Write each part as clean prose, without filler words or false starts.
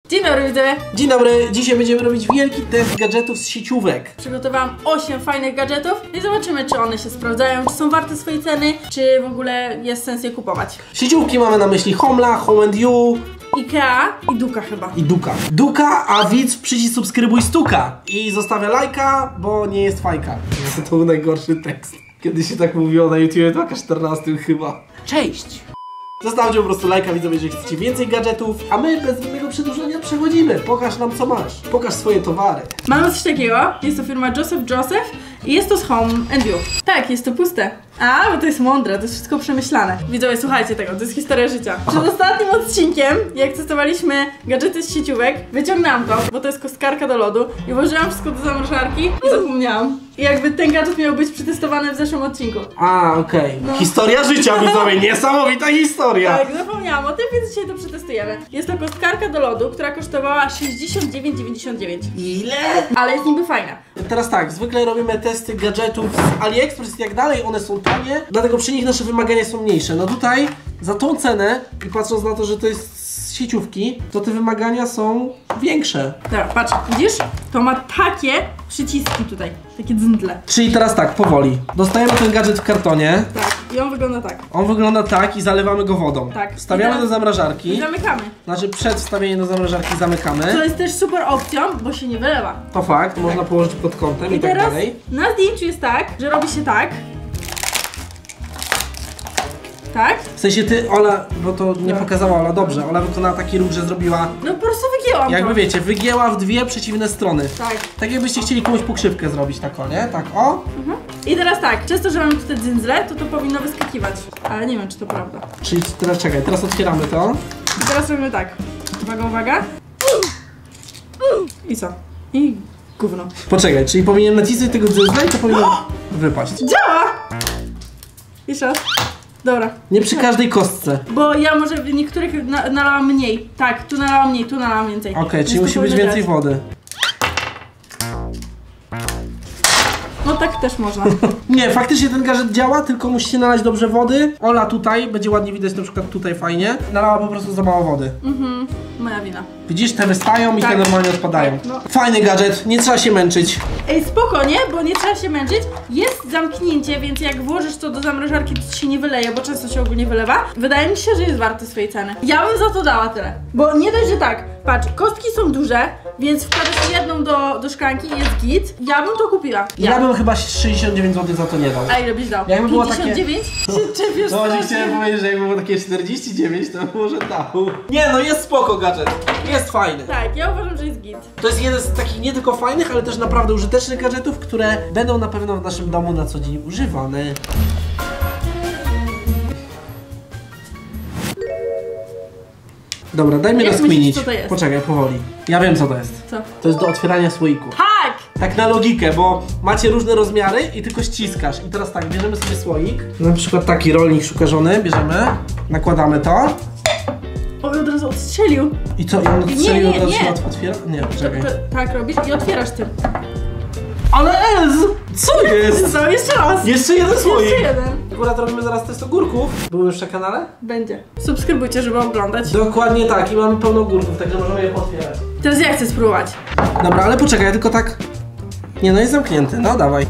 Dzień dobry widzowie. Dzień dobry, dzisiaj będziemy robić wielki test gadżetów z sieciówek. Przygotowałam 8 fajnych gadżetów i zobaczymy, czy one się sprawdzają, czy są warte swojej ceny, czy w ogóle jest sens je kupować. Sieciówki mamy na myśli Homla, Home & You, Ikea i Duka chyba. i Duka. Duka, a widz przycisk subskrybuj stuka i zostawia lajka, bo nie jest fajka. To był najgorszy tekst. Kiedy się tak mówiło na YouTube, to 14 chyba. Cześć! Zostawcie po prostu lajka, widzowie, jeżeli chcecie więcej gadżetów, a my bez innego przedłużenia przechodzimy. Pokaż nam, co masz. Pokaż swoje towary. Mamy coś takiego, jest to firma Joseph i jest to z Home & You. Tak, jest to puste. A, bo to jest mądre, to jest wszystko przemyślane. Widzowie, słuchajcie tego, to jest historia życia. Przed ostatnim odcinkiem, jak testowaliśmy gadżety z sieciówek, wyciągnęłam to, bo to jest kostkarka do lodu i włożyłam wszystko do zamrażarki i zapomniałam. I jakby ten gadżet miał być przetestowany w zeszłym odcinku. A, okej. No. Historia życia, widzowie, niesamowita historia. Tak, zapomniałam o tym, więc dzisiaj to przetestujemy. Jest to kostkarka do lodu, która kosztowała 69,99. Ile? Ale jest niby fajna. Teraz tak, zwykle robimy testy gadżetów z AliExpress i tak dalej, one są tanie, dlatego przy nich nasze wymagania są mniejsze. No tutaj, za tą cenę i patrząc na to, że to jest z sieciówki, to te wymagania są większe. Dobra, patrz, widzisz? To ma takie przyciski tutaj, takie dzyntle. Czyli teraz tak, powoli. Dostajemy ten gadżet w kartonie. Tak, i on wygląda tak. On wygląda tak i zalewamy go wodą. Tak. Wstawiamy do zamrażarki. I zamykamy. Znaczy przed wstawieniem do zamrażarki zamykamy. To jest też super opcją, bo się nie wylewa. To fakt, można położyć pod kątem i tak teraz dalej. na zdjęciu jest tak, że robi się tak. Tak? W sensie ty, Ola, bo to nie pokazała Ola dobrze, Ola wykonała taki ruch, że zrobiła, No po prostu wygięłam jakby to. wiecie, wygięła w dwie przeciwne strony. Tak. Tak jakbyście chcieli komuś pokrzywkę zrobić, tak o, nie? Tak o. I teraz tak, przez to, że mamy tutaj dzyndzle, to powinno wyskakiwać. Ale nie wiem, czy to prawda. Czyli teraz czekaj, teraz otwieramy to. I teraz robimy tak. Uwaga, uwaga. I co? I gówno. Poczekaj, czyli powinien nacisnąć tego dzyndzla i to powinno wypaść. Działa! Jeszcze raz. Dobra. Nie przy każdej kostce. Bo ja może w niektórych nalałam mniej. Tak, tu nalałam mniej, tu nalałam więcej. Okej, czyli Więc musi to być powinno więcej działać. wody. No tak też można. Nie, faktycznie ten gadżet działa, tylko musicie nalać dobrze wody. Ola tutaj, będzie ładnie widać na przykład tutaj fajnie. Nalała po prostu za mało wody. Moja wina. Widzisz, te wystają i Tak. te normalnie odpadają. Tak, no. Fajny gadżet, nie trzeba się męczyć. Ej, spokojnie, bo nie trzeba się męczyć. Jest zamknięcie, więc jak włożysz to do zamrażarki, to ci się nie wyleje, bo często się ogólnie wylewa. Wydaje mi się, że jest warty swojej ceny. Ja bym za to dała tyle. Bo nie dość, że tak, patrz, kostki są duże, więc wkładasz jedną do szklanki i jest git. Ja bym to kupiła. Ja bym chyba 69 zł za to nie dał. A ile byś dał? Jakby było takie- 59? Się czepiesz No strasznie. chciałem powiedzieć, że jakby było takie 49, to może dał. Nie no, jest spoko gadżet. Jest fajny. Tak, ja uważam, że jest git. To jest jeden z takich nie tylko fajnych, ale też naprawdę użytecznych gadżetów, które będą na pewno w naszym domu na co dzień używane. Dobra, daj mi Jak rozkminić. myślisz, co to jest? Poczekaj, powoli. Ja wiem, co to jest. Co? To jest do otwierania słoików. Tak! Tak na logikę, bo macie różne rozmiary i tylko ściskasz. I teraz tak, bierzemy sobie słoik. Na przykład taki rolnik szukarzony, bierzemy, nakładamy to. Oj, od razu odstrzelił. I co? I on odstrzelił, nie, od razu nie. się otwiera? Nie, poczekaj. Tak robisz i otwierasz tym. Ale co jest? Co? Jeszcze raz. Jeszcze jeden słoik. Jeszcze jeden. Akurat robimy zaraz test ogórków. Były już na kanale? Będzie. Subskrybujcie, żeby oglądać. Dokładnie tak i mamy pełno ogórków, także możemy je otwierać. Teraz ja chcę spróbować. Dobra, ale poczekaj, tylko tak... Nie no, jest zamknięty, no dawaj.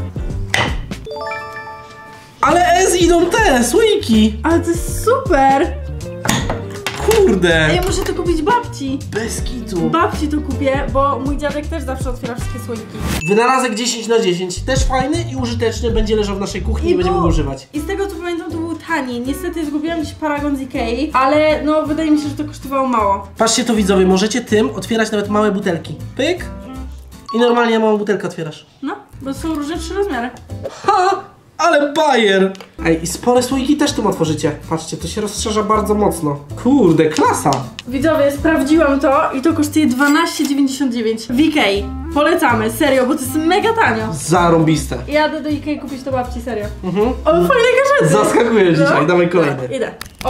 Ale idą te słoiki! Ale to jest super! Kurde! Ej, muszę to kupić babci. Bez kitu. Babci to kupię, bo mój dziadek też zawsze otwiera wszystkie słoiki. Wynalazek 10/10, też fajny i użyteczny, będzie leżał w naszej kuchni i będziemy go używać. I z tego co pamiętam, to był tani. Niestety zgubiłam gdzieś paragon z Ikei, ale no wydaje mi się, że to kosztowało mało. Patrzcie to widzowie, możecie tym otwierać nawet małe butelki. Pyk! I normalnie małą butelkę otwierasz. No, bo są różne 3 rozmiary. Ha! Ale bajer! Ej, i spore słoiki też tym otworzycie. Patrzcie, to się rozszerza bardzo mocno. Kurde, klasa! Widzowie, sprawdziłam to i to kosztuje 12,99 w Ikei. Polecamy, serio, bo to jest mega tanio. Zarąbiste. Jadę do Ikei kupić to babci, serio. Mhm. O, fajne gadżety. Zaskakujesz dzisiaj, dawaj kolejny. Idę. Okej.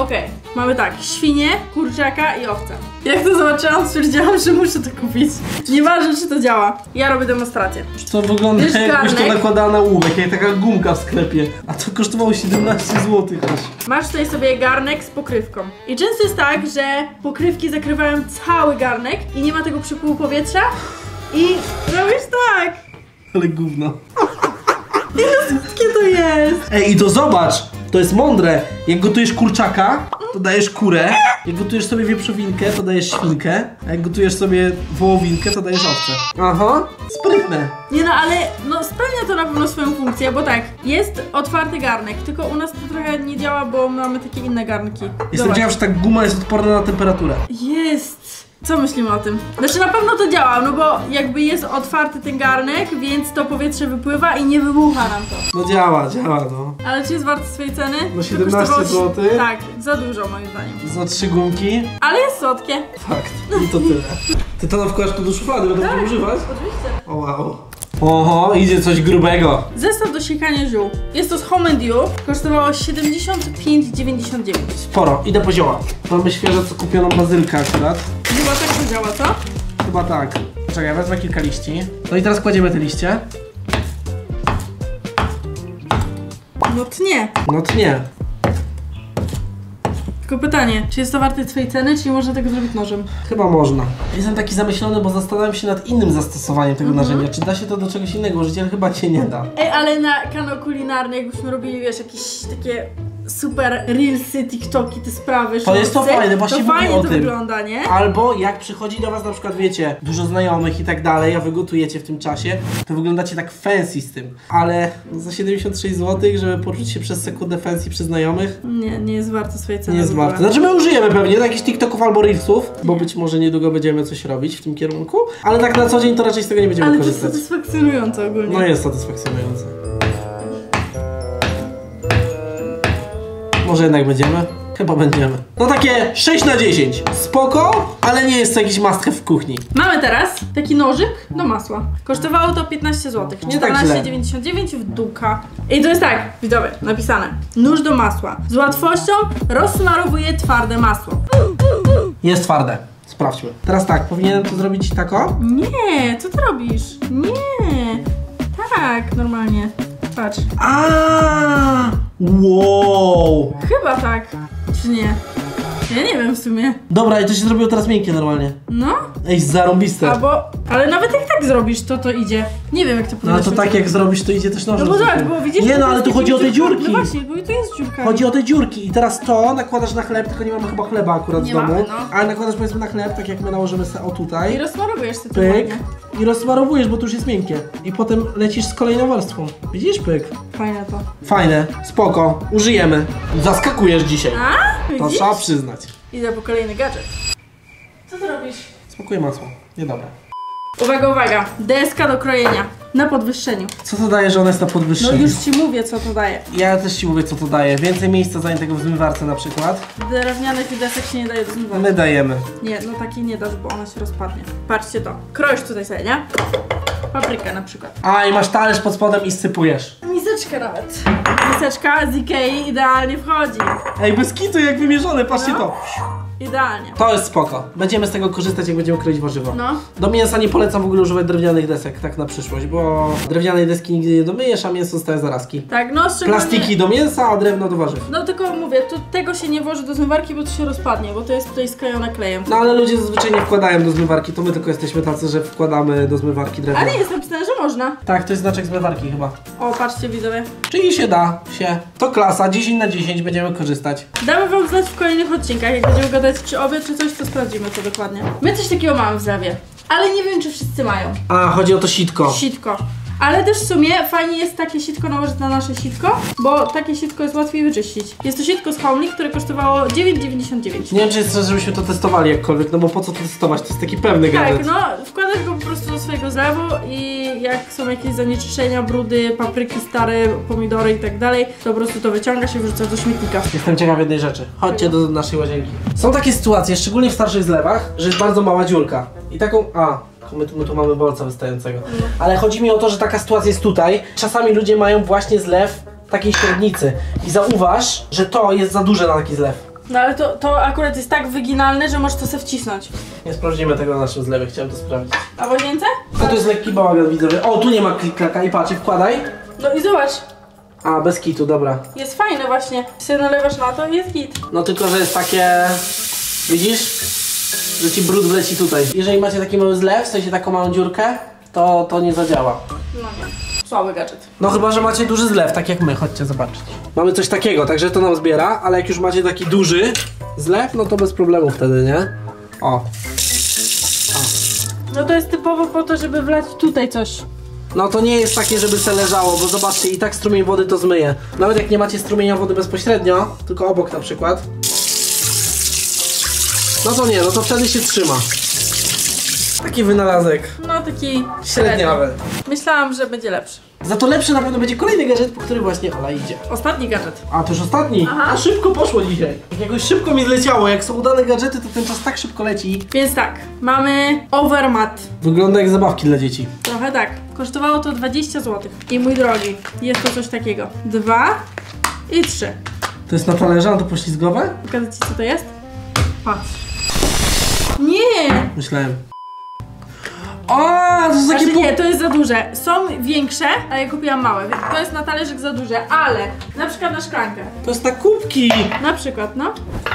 Mamy tak, świnie, kurczaka i owce. Jak to zobaczyłam, stwierdziłam, że muszę to kupić. Nieważne, czy to działa. Ja robię demonstrację. To wygląda Wiesz, jakbyś to garnek? nakładała na łówek, jak taka gumka w sklepie. A to kosztowało 17 zł aż. Masz tutaj sobie garnek z pokrywką. I często jest tak, że pokrywki zakrywają cały garnek i nie ma tego przepływu powietrza. I robisz tak. Ale gówno. Jakie to jest? Ej, i to zobacz! To jest mądre. Jak gotujesz kurczaka, to dajesz kurę. Jak gotujesz sobie wieprzowinkę, to dajesz świnkę. A jak gotujesz sobie wołowinkę, to dajesz owcę. Aha, sprytne. Nie no, ale no spełnia to na pewno swoją funkcję, bo tak, jest otwarty garnek, tylko u nas to trochę nie działa, bo mamy takie inne garnki. Jestem Zobacz. ciekaw, że ta guma jest odporna na temperaturę. Jest! Co myślimy o tym? Znaczy na pewno to działa, no bo jakby jest otwarty ten garnek, więc to powietrze wypływa i nie wybucha nam to. No działa, no. Ale czy jest warte swojej ceny? No To 17 kosztowało- zł. Tak, za dużo moim zdaniem. Za 3 gumki. Ale jest słodkie. Fakt. I to tyle. Ty to wkładasz tu do szuflady, bo to Tak. używać? Oczywiście. O wow. Oho, idzie coś grubego. Zestaw do siekania ziół. Jest to z Home & You. Kosztowało 75,99. Sporo, idę po zioła. Mamy świeżo co kupioną bazylkę akurat. Chyba tak to działa, co? Chyba tak. Czekaj, wezmę kilka liści. No i teraz kładziemy te liście. No tnie. No tnie. Tylko pytanie, czy jest to warte swojej ceny, czy nie można tego zrobić nożem? Chyba można. Jestem taki zamyślony, bo zastanawiam się nad innym zastosowaniem tego narzędzia. Czy da się to do czegoś innego użyć, ale chyba cię nie da. Ej, ale na kanał kulinarny, jakbyśmy robili, wiesz, jakieś takie super reelsy, tiktoki, te sprawy, To jest to shortsy, fajne, właśnie to mówię fajnie o to tym. wygląda, nie? Albo jak przychodzi do was na przykład, wiecie, dużo znajomych i tak dalej, a wy gotujecie w tym czasie, to wyglądacie tak fancy z tym. Ale za 76 zł, żeby poczuć się przez sekundę fancy przy znajomych, Nie, nie jest warte swojej ceny. nie jest w ogóle. warte. Znaczy my użyjemy pewnie do jakichś TikToków albo Reelsów, bo być może niedługo będziemy coś robić w tym kierunku, ale tak na co dzień to raczej z tego nie będziemy Ale to jest korzystać. satysfakcjonujące ogólnie. No jest satysfakcjonujące. Może jednak będziemy? Chyba będziemy. No takie 6 na 10. Spoko, ale nie jest to jakiś must have w kuchni. Mamy teraz taki nożyk do masła. Kosztowało to 15 zł. Nie tak źle. 14,99 w Duka. I to jest tak, widzowie, napisane. Nóż do masła. Z łatwością rozsmarowuje twarde masło. Jest twarde. Sprawdźmy. Teraz tak, powinienem to zrobić tako? Nie, co ty robisz? Nie. Tak, normalnie. Patrz. Wow! Chyba tak. Czy nie? Ja nie wiem w sumie. Dobra, i to się zrobiło teraz miękkie normalnie. No. Ej, zarąbiste. Albo, ale nawet jak tak zrobisz, to idzie. Nie wiem jak to No ale podać. to tak jak zrobisz, to idzie też nożem. No bo tak, bo widzisz... Nie to no, ale jest tu chodzi o te takimi dziurkami. dziurki. No właśnie, bo tu jest dziurka. Chodzi o te dziurki i teraz to nakładasz na chleb, tylko nie mamy chyba chleba akurat Nie w domu. mamy, no. Ale nakładasz powiedzmy na chleb, tak jak my nałożymy sobie o I tutaj. rozsmarowujesz sobie to Pyk. ładnie. I rozsmarowujesz, bo to już jest miękkie. I potem lecisz z kolejną warstwą. Widzisz, pyk? Fajne to. Fajne, spoko, użyjemy. Zaskakujesz dzisiaj. A? To Widzisz? trzeba przyznać. Idę po kolejny gadżet. Co ty robisz? Smakuje masło. Niedobre. Uwaga, uwaga. Deska do krojenia. Na podwyższeniu. Co to daje, że ona jest na No podwyższeniu? już ci mówię, co to daje. Ja też ci mówię, co to daje. Więcej miejsca zajętego w zmywarce na przykład. Drewnianych desek się nie daje do zmywania. My dajemy. Nie, no takiej nie dasz, bo ona się rozpadnie. Patrzcie to. Kroisz tutaj sobie, nie? Paprykę na przykład. A, i masz talerz pod spodem i sypujesz. Miseczkę nawet. Miseczka z Ikei idealnie wchodzi. Ej, bez kitu jak wymierzone, patrzcie No. to. Idealnie. To jest spoko. Będziemy z tego korzystać, jak będziemy kroić warzywo. No. Do mięsa nie polecam w ogóle używać drewnianych desek, tak na przyszłość, bo drewnianej deski nigdy nie domyjesz, a mięso zostaje zarazki. Tak, no szczególnie... Plastiki do mięsa, a drewno do warzyw. No tylko mówię, tu tego się nie włoży do zmywarki, bo to się rozpadnie, bo to jest tutaj sklejone klejem. No ale ludzie zazwyczaj nie wkładają do zmywarki, to my tylko jesteśmy tacy, że wkładamy do zmywarki drewno. Ale jest napisane, że można. Tak, to jest znaczek zmywarki chyba. O, patrzcie widzowie. Czyli się da, się. To klasa, 10 na 10 będziemy korzystać. Damy wam znać w kolejnych odcinkach, jak będziemy gadać czy obiad, czy coś, to sprawdzimy to dokładnie. My coś takiego mamy w zlewie, ale nie wiem, czy wszyscy mają. A, chodzi o to sitko. Sitko. Ale też w sumie fajnie jest takie sitko nałożyć na nasze sitko, bo takie sitko jest łatwiej wyczyścić. Jest to sitko z Homely, które kosztowało 9,99. Nie wiem, czy jest sens, żebyśmy to testowali jakkolwiek, no bo po co to testować? To jest taki pewny gadżet. Tak, no wkładasz go po prostu do swojego zlewu i jak są jakieś zanieczyszczenia, brudy, papryki stare, pomidory i tak dalej, to po prostu to wyciągasz i wrzucasz do śmietnika. Jestem ciekaw jednej rzeczy. Chodźcie do naszej łazienki. Są takie sytuacje, szczególnie w starszych zlewach, że jest bardzo mała dziurka. I taką... My tu mamy bolca wystającego. Ale chodzi mi o to, że taka sytuacja jest tutaj. Czasami ludzie mają właśnie zlew takiej średnicy. I zauważ, że to jest za duże na taki zlew. No ale to akurat jest tak wyginalne, że możesz to sobie wcisnąć. Nie sprawdzimy tego na naszym zlewie, chciałem to sprawdzić. A w łazience? A to jest lekki bałagan, widzowie. O, tu nie ma klika i patrz, wkładaj. No i zobacz. A, bez kitu, dobra. Jest fajne właśnie. Się nalewasz na to i jest git. No tylko, że jest takie... Widzisz? Że ci brud wleci tutaj. Jeżeli macie taki mały zlew, w sensie taką małą dziurkę, to nie zadziała. No nie. Słaby gadżet. No chyba, że macie duży zlew, tak jak my, chodźcie zobaczyć. Mamy coś takiego, także to nam zbiera, ale jak już macie taki duży zlew, no to bez problemu wtedy, nie? O. No to jest typowo po to, żeby wlać tutaj coś. No to nie jest takie, żeby se leżało, bo zobaczcie, i tak strumień wody to zmyje. Nawet jak nie macie strumienia wody bezpośrednio, tylko obok na przykład. No to nie, no to wtedy się trzyma. Taki wynalazek. No taki Średniawy. Myślałam, że będzie lepszy. Za to lepszy na pewno będzie kolejny gadżet, po który właśnie Ola idzie. Ostatni gadżet. A, to już ostatni? Aha. A szybko poszło dzisiaj. Jakoś szybko mi zleciało, jak są udane gadżety, to ten czas tak szybko leci. Więc tak, mamy overmat. Wygląda jak zabawki dla dzieci. Trochę tak. Kosztowało to 20 zł. I mój drogi, jest to coś takiego. 2 i 3. To jest na talerze, a to poślizgowe? Pokażę ci, co to jest? Patrz. Nie! Myślałem. O, to jest takie Znaczy nie, to jest za duże. Są większe, a ja kupiłam małe, więc to jest na talerzyk za duże, ale na przykład na szklankę. To jest na kubki. Na przykład, no.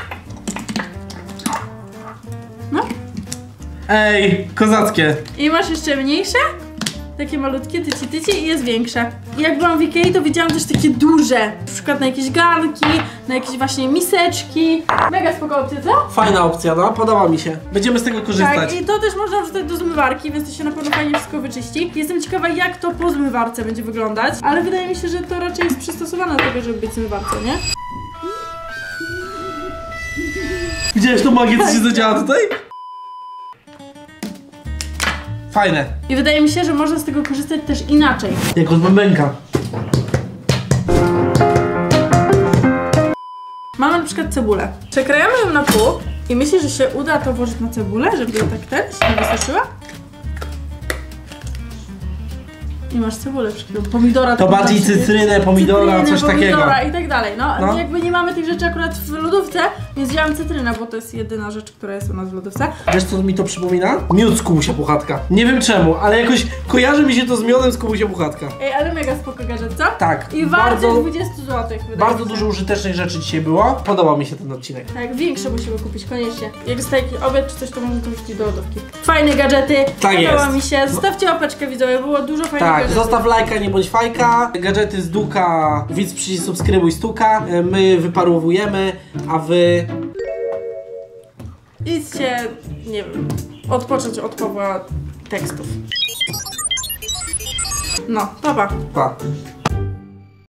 No. Ej, kozackie. I masz jeszcze mniejsze, takie malutkie, tyci i jest większe. I jak byłam w Ikei, to widziałam też takie duże, na przykład na jakieś garnki, na jakieś właśnie miseczki. Mega spoko opcja, co? Fajna opcja, no, podoba mi się. Będziemy z tego korzystać. Tak, i to też można wrzucać do zmywarki, więc to się na pewno fajnie wszystko wyczyści. Jestem ciekawa, jak to po zmywarce będzie wyglądać, ale wydaje mi się, że to raczej jest przystosowane do tego, żeby być w zmywarce, nie? Widziałeś tą magię, co się zadziała tutaj? Fajne. I wydaje mi się, że można z tego korzystać też inaczej. Jak od bębenka. Mamy na przykład cebulę. Przekrajamy ją na pół i myślę, że się uda to włożyć na cebulę, żeby tak się nie wystarczyła. I masz cebulę przed chwilą. Pomidora. To bardziej cytrynę, pomidora, coś pomidora takiego. i tak dalej. No, jakby nie mamy tych rzeczy akurat w lodówce, więc wziąłem cytrynę, bo to jest jedyna rzecz, która jest u nas w lodówce. Wiesz, co mi to przypomina? Miód z Kubusia Puchatka. Nie wiem czemu, ale jakoś kojarzy mi się to z miodem z Kubusia Puchatka. Ej, ale mega spoko gadżet, co? Tak. I warto 20 zł. Bardzo dużo użytecznych rzeczy dzisiaj było. Podobał mi się ten odcinek. Tak, większe musimy kupić, koniecznie. Jak jest taki obiad czy coś, to można to wrzucić do lodówki. Fajne gadżety, Tak podoba jest. mi się. Zostawcie łapeczkę, widzowie, było dużo fajnych Tak, gadżetów. zostaw lajka, nie bądź fajka. Gadżety z Duka, widz przycisk subskrybuj stuka. My wyparowujemy, a wy... Idźcie, nie wiem, odpocząć od Pawła tekstów. No, pa. Pa.